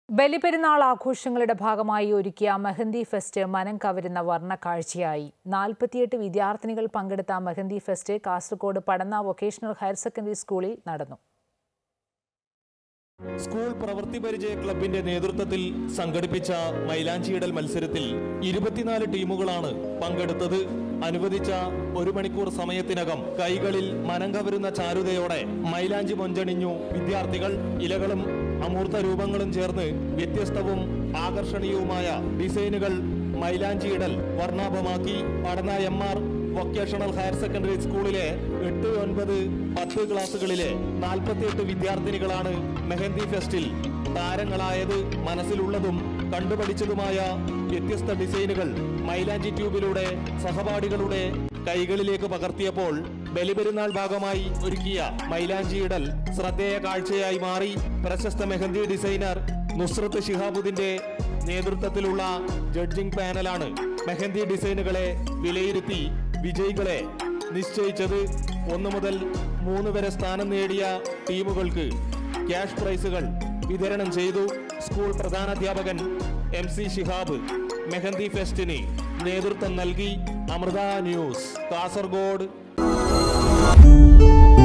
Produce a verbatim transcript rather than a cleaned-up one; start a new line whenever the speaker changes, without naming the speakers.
ബലിപെരുന്നാൾ ആഘോഷങ്ങളുടെ ഭാഗമായി ഒരുക്കിയ മെഹന്തി ഫെസ്റ്റ് മനം കവരുന്ന വർണ്ണക്കാഴ്ചയായി. നാൽപ്പത്തിയെട്ട് വിദ്യാർത്ഥിനികൾ പങ്കെടുത്ത mehndi fest Kasaragod Padanna vocational higher secondary സ്കൂളിൽ നടന്നു.
സ്കൂൾ പ്രവൃത്തി പരിചയ ക്ലബിന്റെ നേതൃത്വത്തിൽ സംഘടിപ്പിച്ച മൈലാഞ്ചിയിടൽ മത്സരത്തിൽ ഇരുപത്തിനാല് ടീമുകളാണ് പങ്കെടുത്തത്. അനുവദിച്ച ഒരു മണിക്കൂർ സമയത്തിനകം കൈകളിൽ മനം കവരുന്ന ചാരുതയോടെ മൈലാഞ്ചി മൊഞ്ചണിഞ്ഞു വിദ്യാർത്ഥികൾ. ഇലകളും അമൂർത്ത രൂപങ്ങളും ചേർന്ന് വ്യത്യസ്തവും ആകർഷണീയവുമായ ഡിസൈനുകൾ മൈലാഞ്ചിയിടൽ വർണ്ണാഭമാക്കി. Padanna M R vocational higher secondary സ്കൂളിലെ എട്ട് ഒൻപത് പത്ത് ക്ലാസുകളിലെ നാൽപ്പത്തിയെട്ട് വിദ്യാർത്ഥിനികളാണ് മെഹന്തി ഫെസ്റ്റിൽ താരങ്ങളായത്. മനസ്സിലുള്ളതും കണ്ടുപഠിച്ചതുമായ വ്യത്യസ്ത ഡിസൈനുകൾ മൈലാഞ്ചി ട്യൂബിലൂടെ സഹപാഠികളുടെ കൈകളിലേക്ക് പകർത്തിയപ്പോൾ ബലിപെരുന്നാൾ ഭാഗമായി ഒരുക്കിയ മൈലാഞ്ചിയിടൽ ശ്രദ്ധേയ കാഴ്ചയായി മാറി. പ്രശസ്ത മെഹന്തി ഡിസൈനർ നുസ്രത്ത് ശിഹാബുദ്ദീന്റെ നേതൃത്വത്തിലുള്ള ജഡ്ജിംഗ് പാനലാണ് മെഹന്തി ഡിസൈനുകളെ വിലയിരുത്തി വിജയികളെ നിശ്ചയിച്ചത്. ഒന്നു മുതൽ മൂന്ന് വരെ സ്ഥാനം നേടിയ ടീമുകൾക്ക് ക്യാഷ് പ്രൈസുകൾ വിതരണം ചെയ്തു. സ്കൂൾ പ്രധാനാധ്യാപകൻ എം സി ശിഹാബ് മെഹന്തി ഫെസ്റ്റിന് നേതൃത്വം നൽകി. അമൃത ന്യൂസ്, കാസർഗോഡ്.